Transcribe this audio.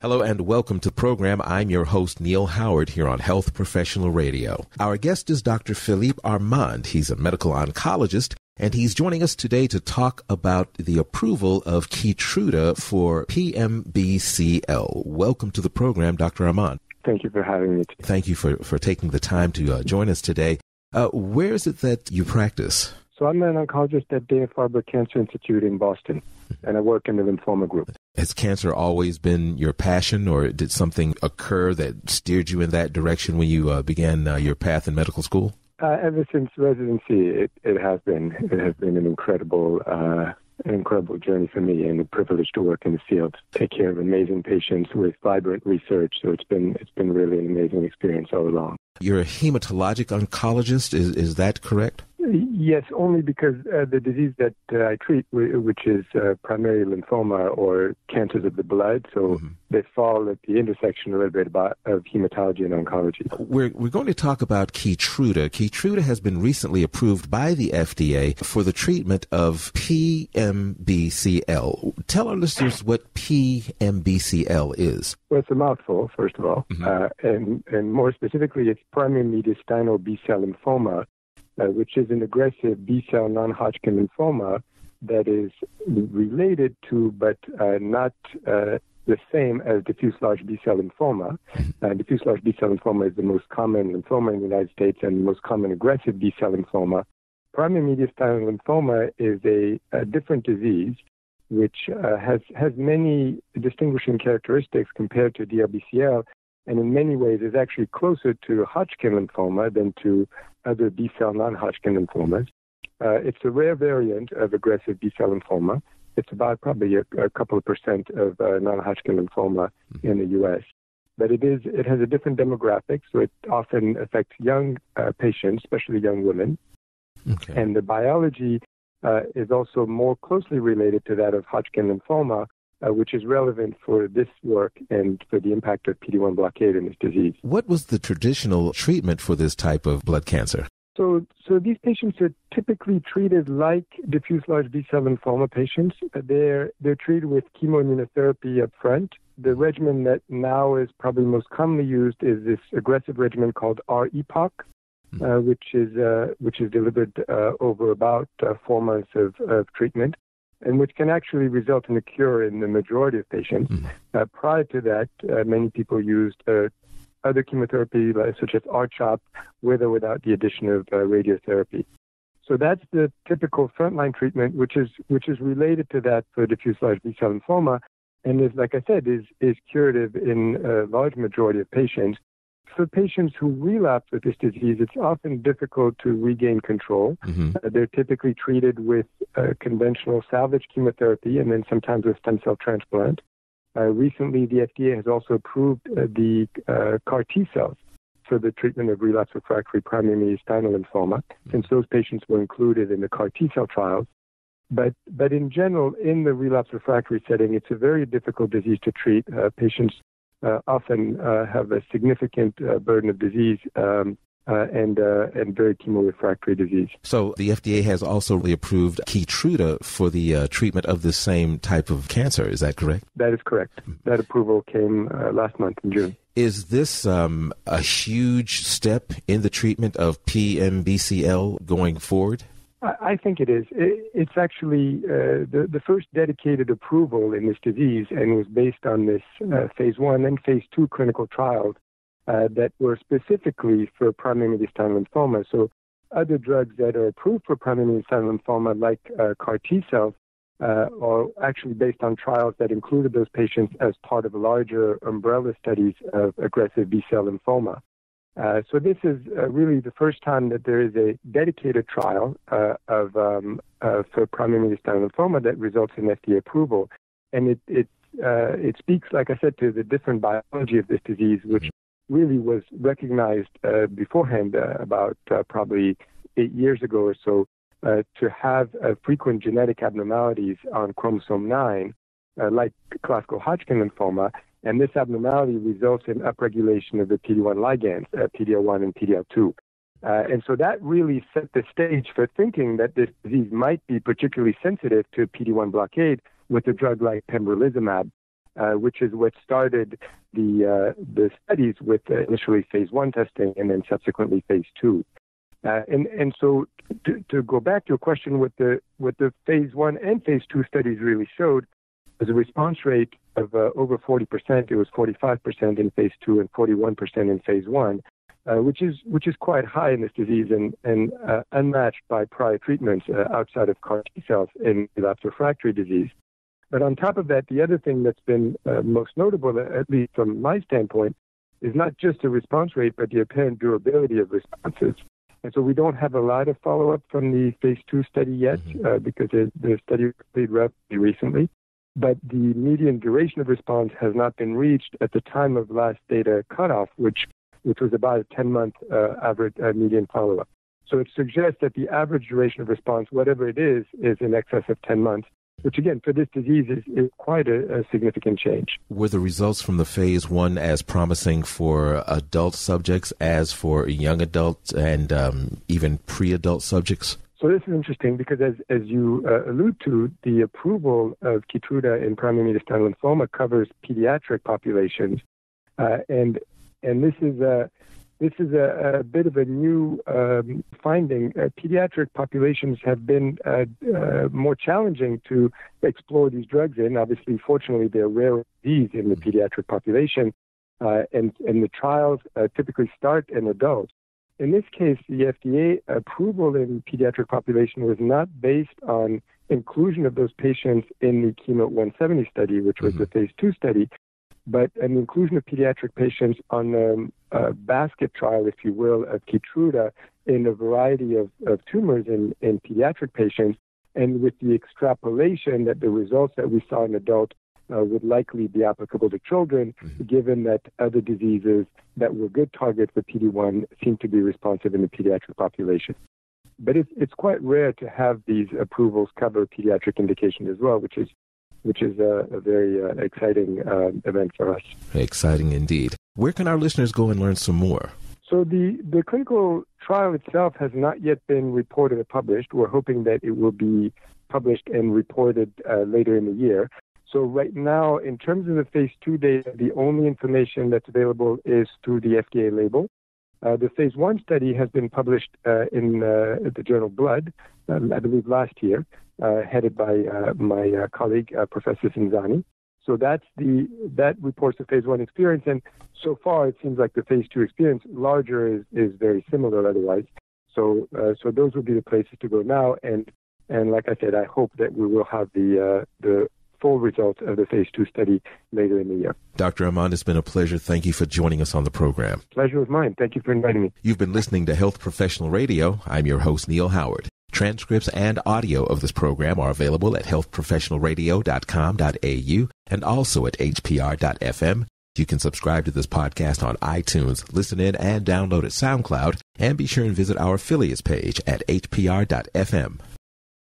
Hello and welcome to the program. I'm your host, Neil Howard, here on Health Professional Radio. Our guest is Dr. Philippe Armand. He's a medical oncologist, and he's joining us today to talk about the approval of KEYTRUDA for PMBCL. Welcome to the program, Dr. Armand. Thank you for having me. Thank you for taking the time to join us today. Where is it that you practice? So I'm an oncologist at Dana-Farber Cancer Institute in Boston, and I work in the lymphoma group. Has cancer always been your passion, or did something occur that steered you in that direction when you began your path in medical school? Ever since residency, it has been an incredible journey for me, and a privilege to work in the field, take care of amazing patients with vibrant research. So it's been really an amazing experience all along. You're a hematologic oncologist, is that correct? Yes, only because the disease that I treat, which is primary lymphoma or cancers of the blood, so they fall at the intersection a little bit of hematology and oncology. We're going to talk about KEYTRUDA. KEYTRUDA has been recently approved by the FDA for the treatment of PMBCL. Tell our listeners what PMBCL is. Well, it's a mouthful, first of all, and more specifically, it's primary mediastinal B-cell lymphoma, which is an aggressive B-cell non-Hodgkin lymphoma that is related to, but not the same as diffuse large B-cell lymphoma. Diffuse large B-cell lymphoma is the most common lymphoma in the United States and the most common aggressive B-cell lymphoma. Primary mediastinal lymphoma is a different disease which has many distinguishing characteristics compared to DLBCL, and in many ways is actually closer to Hodgkin lymphoma than to other B-cell non-Hodgkin lymphomas. It's a rare variant of aggressive B-cell lymphoma. It's about probably a couple of percent of non-Hodgkin lymphoma in the U.S. But it has a different demographic, so it often affects young patients, especially young women. Okay. And the biology is also more closely related to that of Hodgkin lymphoma, which is relevant for this work and for the impact of PD-1 blockade in this disease. What was the traditional treatment for this type of blood cancer? So these patients are typically treated like diffuse large B-cell lymphoma patients. They're treated with chemoimmunotherapy up front. The regimen that now is probably most commonly used is this aggressive regimen called R-EPOCH, which is delivered over about 4 months of treatment, and which can actually result in a cure in the majority of patients. Prior to that, many people used other chemotherapy, such as R-CHOP, with or without the addition of radiotherapy. So that's the typical frontline treatment, which is related to that for diffuse large B-cell lymphoma, and is, like I said, is curative in a large majority of patients. For patients who relapse with this disease, it's often difficult to regain control. They're typically treated with conventional salvage chemotherapy and then sometimes with stem cell transplant. Recently, the FDA has also approved the CAR T cells for the treatment of relapsed refractory primary mediastinal lymphoma, since those patients were included in the CAR T cell trials. But in general, in the relapsed refractory setting, it's a very difficult disease to treat. Patients often have a significant burden of disease and very chemorefractory disease. So the FDA has also approved KEYTRUDA for the treatment of the same type of cancer. Is that correct? That is correct. That approval came last month in June. Is this a huge step in the treatment of PMBCL going forward? I think it is. It's actually the first dedicated approval in this disease, and was based on this phase 1 and phase 2 clinical trials that were specifically for primary mediastinal lymphoma. So other drugs that are approved for primary mediastinal lymphoma, like CAR T cells, are actually based on trials that included those patients as part of larger umbrella studies of aggressive B-cell lymphoma. So this is really the first time that there is a dedicated trial for primary mediastinal lymphoma that results in FDA approval. And it speaks, like I said, to the different biology of this disease, which really was recognized beforehand about probably 8 years ago or so, to have frequent genetic abnormalities on chromosome 9, like classical Hodgkin lymphoma. And this abnormality results in upregulation of the PD-1 ligands, PD-L1 and PD-L2. And so that really set the stage for thinking that this disease might be particularly sensitive to PD-1 blockade with a drug like pembrolizumab. which is what started the studies with initially phase 1 testing and then subsequently phase 2. And so to go back to your question, what the phase 1 and phase 2 studies really showed was a response rate of over 40%. It was 45% in phase 2 and 41% in phase 1, which is quite high in this disease and unmatched by prior treatments outside of CAR T cells in relapsed refractory disease. But on top of that, the other thing that's been most notable, at least from my standpoint, is not just the response rate, but the apparent durability of responses. And so we don't have a lot of follow-up from the phase 2 study yet because the study was completed relatively recently. But the median duration of response has not been reached at the time of last data cutoff, which was about a 10-month average median follow-up. So it suggests that the average duration of response, whatever it is in excess of 10 months, which again, for this disease is quite a significant change. Were the results from the phase 1 as promising for adult subjects as for young adults and even pre-adult subjects? So this is interesting because as you allude to, the approval of KEYTRUDA in primary mediastinal lymphoma covers pediatric populations. And this is a bit of a new finding. Pediatric populations have been more challenging to explore these drugs in. Obviously, fortunately, they're rare disease in the pediatric population, and the trials typically start in adults. In this case, the FDA approval in pediatric population was not based on inclusion of those patients in the KEYNOTE-170 study, which was the phase 2 study, but an inclusion of pediatric patients on a basket trial, if you will, of KEYTRUDA in a variety of tumors in pediatric patients, and with the extrapolation that the results that we saw in adults would likely be applicable to children, given that other diseases that were good targets for PD-1 seem to be responsive in the pediatric population. But it's quite rare to have these approvals cover pediatric indications as well, which is a very exciting event for us. Exciting indeed. Where can our listeners go and learn some more? So the clinical trial itself has not yet been reported or published. We're hoping that it will be published and reported later in the year. So right now, in terms of the phase 2 data, the only information that's available is through the FDA label. The phase 1 study has been published in the journal Blood, I believe last year, headed by my colleague, Professor Sinzani. So that reports the phase 1 experience, and so far it seems like the phase 2 experience, larger, is very similar otherwise. So those would be the places to go now, and like I said, I hope that we will have the full results of the phase 2 study later in the year. Dr. Armand, it's been a pleasure. Thank you for joining us on the program. Pleasure was mine. Thank you for inviting me. You've been listening to Health Professional Radio. I'm your host, Neil Howard. Transcripts and audio of this program are available at healthprofessionalradio.com.au and also at hpr.fm. You can subscribe to this podcast on iTunes, listen in, and download at SoundCloud. And be sure and visit our affiliates page at hpr.fm.